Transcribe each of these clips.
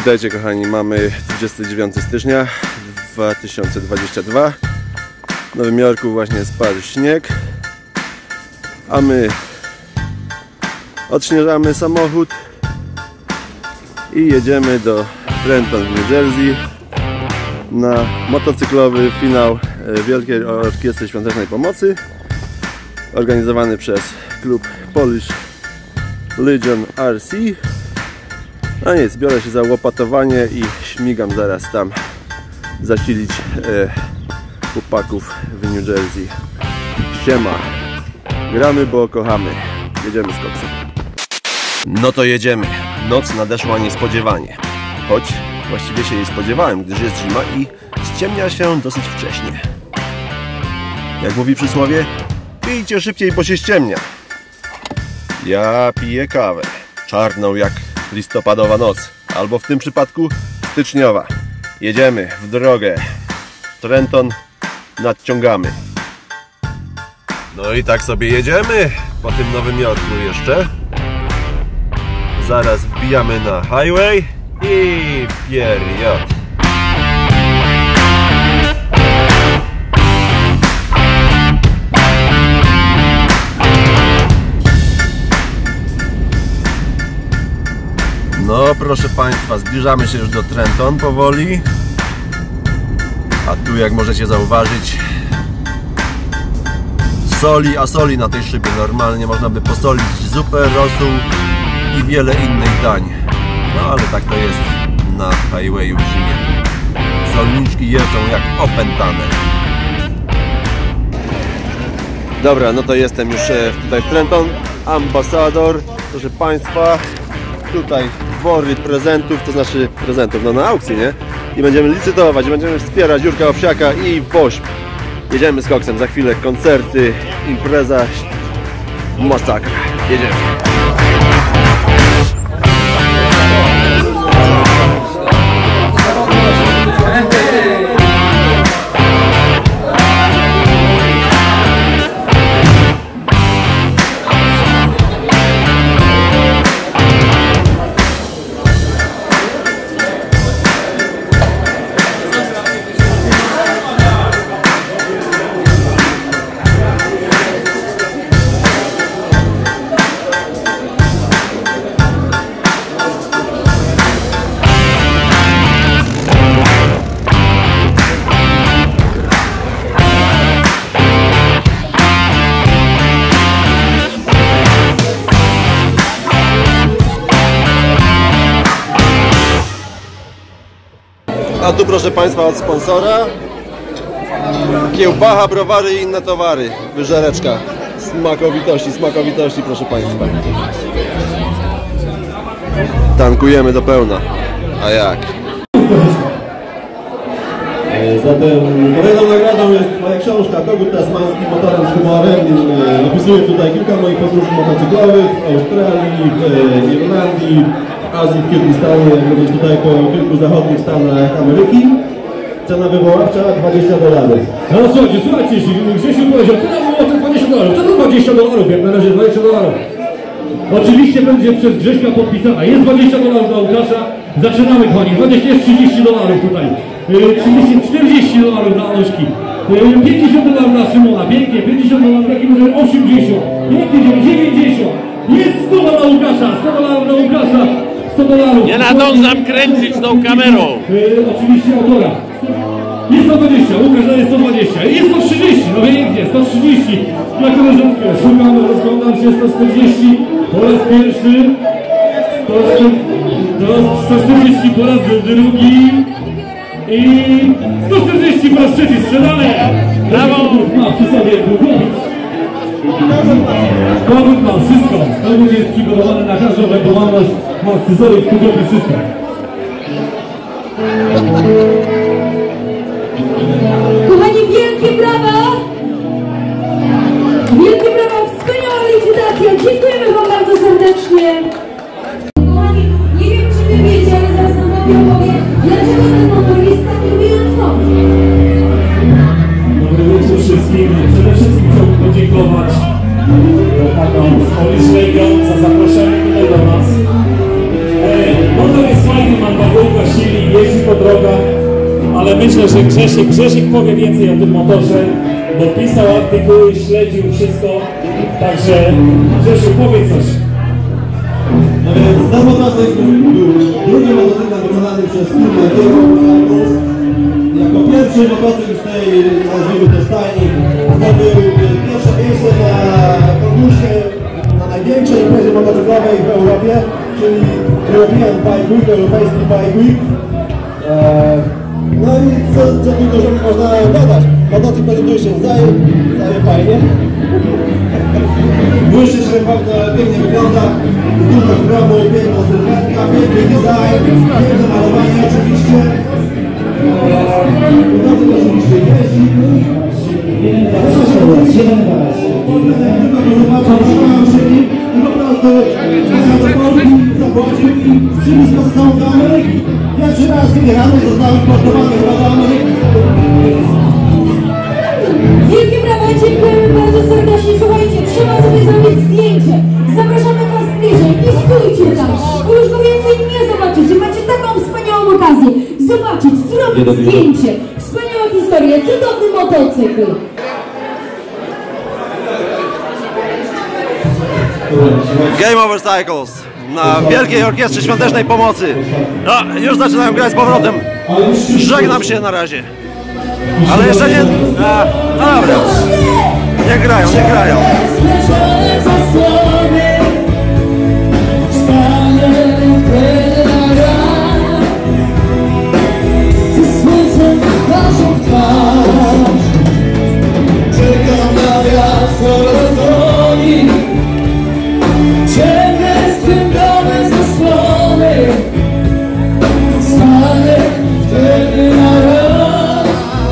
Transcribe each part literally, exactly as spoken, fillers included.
Witajcie kochani, mamy dwudziestego dziewiątego stycznia dwa tysiące dwudziestego drugiego. W Nowym Jorku właśnie spadł śnieg, a my odśnieżamy samochód i jedziemy do Trenton w New Jersey na motocyklowy finał Wielkiej Orkiestry Świątecznej Pomocy, organizowany przez klub Polish Legion R C. No nic, biorę się za łopatowanie i śmigam zaraz tam zasilić e, chłopaków w New Jersey. Siema, gramy, bo kochamy. Jedziemy z koksem. No to jedziemy. Noc nadeszła niespodziewanie, choć właściwie się jej spodziewałem, gdyż jest zima i ściemnia się dosyć wcześnie. Jak mówi przysłowie, pijcie szybciej, bo się ściemnia. Ja piję kawę, czarną jak listopadowa noc, albo w tym przypadku styczniowa. Jedziemy w drogę. Trenton nadciągamy. No i tak sobie jedziemy po tym Nowym Jorku jeszcze. Zaraz wbijamy na highway i wpierdziot. No proszę Państwa, zbliżamy się już do Trenton powoli. A tu, jak możecie zauważyć, soli a soli na tej szybie. Normalnie można by posolić zupę, rosół i wiele innych dań. No ale tak to jest na highwayu w zimie. Solniczki jeżdżą jak opętane. Dobra, no to jestem już tutaj w Trenton. Ambassador, proszę Państwa. Tutaj wory prezentów, to znaczy prezentów, no na aukcji, nie? I będziemy licytować, będziemy wspierać Jurka Owsiaka i Wośp. Jedziemy z koksem, za chwilę koncerty, impreza, masakra. Jedziemy. A tu proszę Państwa od sponsora kiełbacha, browary i inne towary. Wyżereczka. Smakowitości, smakowitości proszę Państwa. Tankujemy do pełna. A jak? Zatem kolejną nagrodą jest moja książka Kogut Tasmański motorem z humorem. Opisuję tutaj kilka moich podróży motocyklowych w Australii, w Irlandii, w Azji, w Kirgistanie, jak również tutaj po kilku zachodnich stanach Ameryki. Cena wywoławcza dwadzieścia dolarów. No słuchajcie, słuchajcie, jeśli Grzesiu powiedział, cena wywoławcza dwadzieścia dolarów, to dwadzieścia dolarów, jak na razie dwadzieścia dolarów. Oczywiście będzie przez Grześka podpisana. Jest dwadzieścia dolarów dla Łukasza. Zaczynamy, kochani. dwadzieścia, jest trzydzieści dolarów tutaj. trzydzieści, czterdzieści dolarów dla Anuszki. pięćdziesiąt dolarów dla Szymona. Pięknie. pięćdziesiąt dolarów, taki może osiemdziesiąt. Pięknie, dziewięćdziesiąt. Jest sto dla Łukasza. sto dolarów dla Łukasza. sto dolarów. Nie nadążam kręcić tą kamerą. Oczywiście autora. Jest sto dwadzieścia, Łukasz daje sto dwadzieścia. Jest sto trzydzieści, no pięknie, sto trzydzieści. Na koleżankę szukam, rozglądam się, sto czterdzieści po raz pierwszy. sto czterdzieści po raz drugi. I sto czterdzieści po raz trzeci, strzelane. Brawo! Ma przy sobie długopiec. Kogut ma wszystko. Kogut jest przygotowany na każdą ewentualność. Ma scyzoryk, długopiec, wszystko. Kochani, wielkie brawa! Wielkie brawa, wspaniała licytacja! Dziękujemy Wam bardzo serdecznie! Kochani, nie wiem, czy Wy wiecie, ale zaraz nam opowiem, dlaczego ten motor jest taki wyjątkowy. Dobry wieczór wszystkim. Przede wszystkim chciałbym podziękować chłopakom z Polish Legion za zaproszenie tutaj do nas. Motor jest fajny, mam bagówkę, myślę, że Grzesiek, Grzesiek powie więcej o tym motorze, bo pisał artykuły, śledził wszystko, także Grzesiu, powiedz coś. No więc ten motocykl był drugim motocyklem wykonanym przez firmę Gierów. Jako pierwszy motocykl z tej, nazwijmy to stajni, zdobył pierwsze miejsce na konkursie, na największej imprezie motocyklowej w Europie, czyli European Bike Week, Europejski Bike Week. Eee, no i co, co tu dużo można dodać? Motocykl prezentuje się zaje, zaje fajnie. Błyszczy się bardzo pięknie wygląda, dużo chromu, piękna sylwetka, piękny design, piękne malowanie oczywiście. Motocykl oczywiście jeździ. Tylko go zobaczył, trzymałem się nim i po prostu jechał do Polski, zapłacił i przyniósł go z całą do Ameryki. Pierwszy raz, kiedy jechałem, został importowany chyba do Ameryki. Wielkie brawa, dziękujemy bardzo serdecznie. Słuchajcie, trzeba sobie zrobić zdjęcie. Zapraszamy Was bliżej i stójcie tam, bo już go więcej nie zobaczycie. Macie taką wspaniałą okazję zobaczyć, zrobić zdjęcie. Wspaniała historia, cudowny motocykl. Game Over Cycles na Wielkiej Orkiestrze Świątecznej Pomocy. No, już zaczynają grać z powrotem. Żegnam się na razie. Ale jeszcze nie... A, no dobra. Nie grają, nie grają. Czekam na wiatr, co rozgoni. Ciemne stępione zasłony. Stanę wtedy na raz.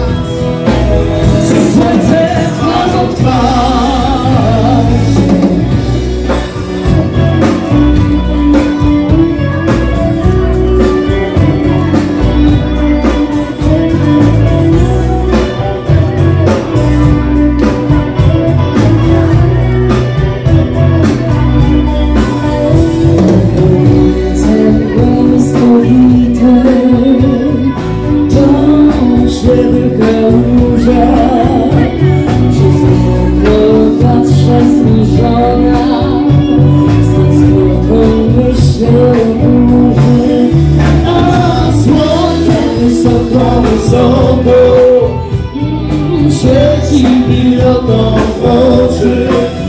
Ze słońcem twarzą w twarz. Świeci pilotą w oczy.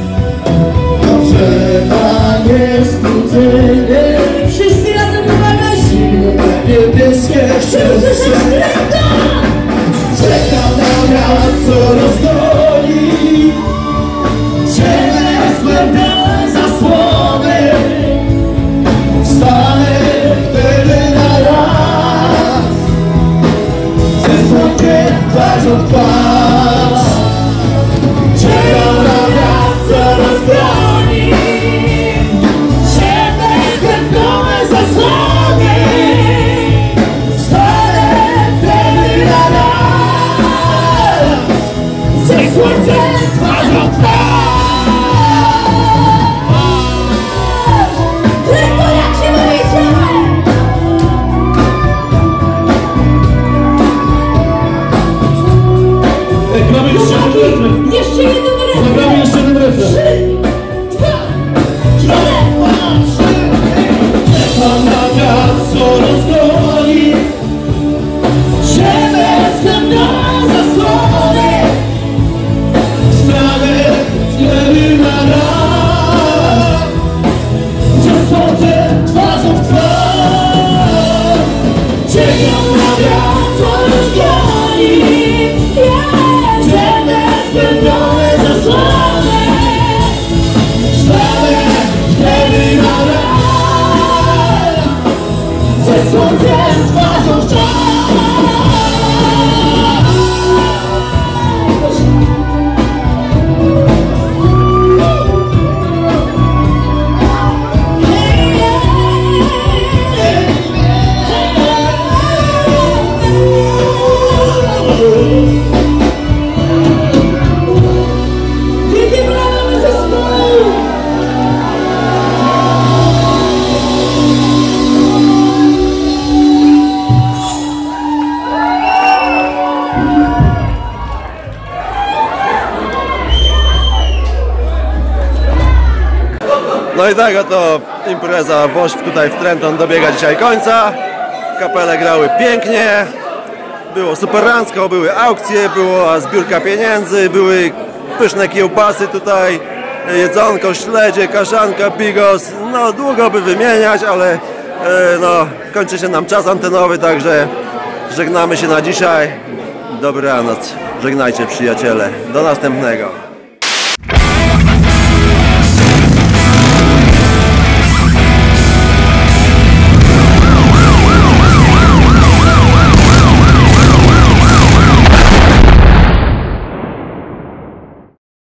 Dobrze jest budzenie. Wszyscy razem uwaga, zimne niebieskie szczęście. Czekam na wiatr, co rozgoni. Ciemne sklepne zasłony. Wstanę wtedy na raz. Ze słonkiem twarzą w twarz. Czekam na wiatr, co rozgoni. Ciemne sklepne zasłony. Wstanę wtedy na raz. Ze słonkiem twarzą w twarz. Tylko jak się dowiedziałem! Gramy jeszcze jeden refren. Jeszcze jeden refren! Zagramy jeszcze jeden refren. Trzy, dwa, jeden! Czekam na wiatr, co rozgoni. Ziemię względne zasłony. Wstanę No i tak oto impreza Wośp tutaj w Trenton dobiega dzisiaj końca. Kapele grały pięknie, było superancko, były aukcje, była zbiórka pieniędzy, były pyszne kiełbasy tutaj, jedzonko, śledzie, kaszanka, bigos. No długo by wymieniać, ale no, kończy się nam czas antenowy, także żegnamy się na dzisiaj. Dobranoc, żegnajcie przyjaciele, do następnego.